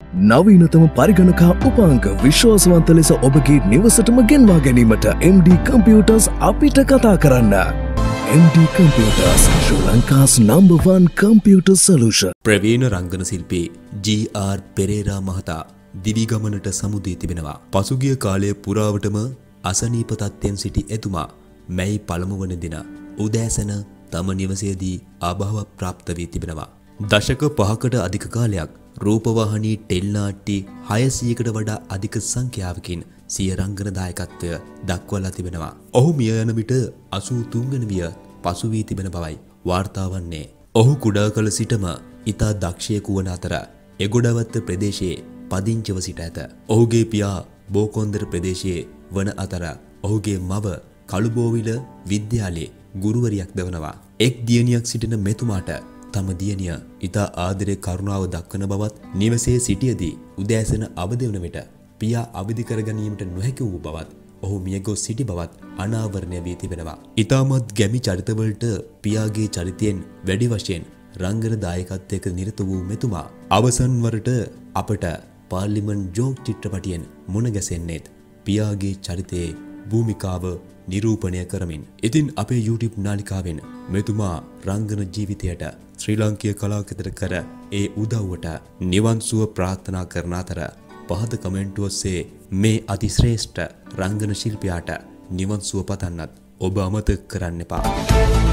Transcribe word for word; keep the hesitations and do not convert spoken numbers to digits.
නවීනතම පරිගණකා උපාංක විශ්වාසවන්ත ලෙස ඔබගේ නිවසටම ගෙන්වා ගැනීමට එම් ඩී Computers අපිට කතා කරන්න. එම් ඩී Computers, Sri Lanka's number one computer solution. ප්‍රවීණ රංගන ශිල්පී ජී ආර් පෙරේරා මහතා දිවි ගමනට සමුදී තිබෙනවා. පසුගිය කාලයේ පුරාවටම අසනීප තත්ත්වයෙන් සිටි එතුමා මැයි පළමු වන දින උදෑසන තම නිවසේදී ආභාව ප්‍රාප්ත වී තිබෙනවා. දශක පහකට අධික කාලයක් රූපවාහිනී ටෙලිනාට්‍ය හයසියයකට වඩා අධික සංඛ්‍යාවකින් සිය රංගන දායකත්වය දක්වලා තිබෙනවා. ඔහු මිය යන විට අසූ තුන් වෙනි විය පසු වී තිබෙන බවයි වාර්තා වන්නේ. ඔහු කුඩා කල සිටම ඉතා දක්ෂයෙකු වන අතර එගොඩවත්ත ප්‍රදේශයේ පදිංචිව සිට ඇත. ඔහුගේ පියා බෝකොන්දර ප්‍රදේශයේ වන අතර ඔහුගේ මව කළුබෝවිල විද්‍යාලයේ ගුරුවරියක් දවනවා. එක් දියණියක් සිටින මෙතුමාට තම දියණිය ඉතා ආදරේ කරුණාව දක්වන බවත් නිවසේ සිටියදී උදෑසන අවදි වන විට පියා අවදි කර ගැනීමට නොහැකි වූ බවත් ඔහු මියගොස් සිටි බවත් අනාවරණය වී තිබෙනවා. ඉතාමත් ගැමි චරිතවලට පියාගේ චරිතයෙන් වැඩි වශයෙන් රංගන දායකත්වයක නිරත වූ මෙතුමා අවසන් වරට අපට පාර්ලිමේන්තු ජෝක් චිත්‍රපටයෙන් මුණ ගැසෙන්නේත් පියාගේ චරිතයේ භූමිකාව නිරූපණය කරමින්. ඉතින් අපේ YouTube නාලිකාවෙන් මෙතුමා රංගන ජීවිතයට ශ්‍රී ලාංකීය කලාකෘතියට කර ඒ උදව්වට නිවන් සුව ප්‍රාර්ථනා කරන අතර පහත කමෙන්ට් ඔස්සේ මේ අතිශ්‍රේෂ්ඨ රංගන ශිල්පියාට නිවන් සුව පතන්නත් ඔබ අමතක කරන්න එපා.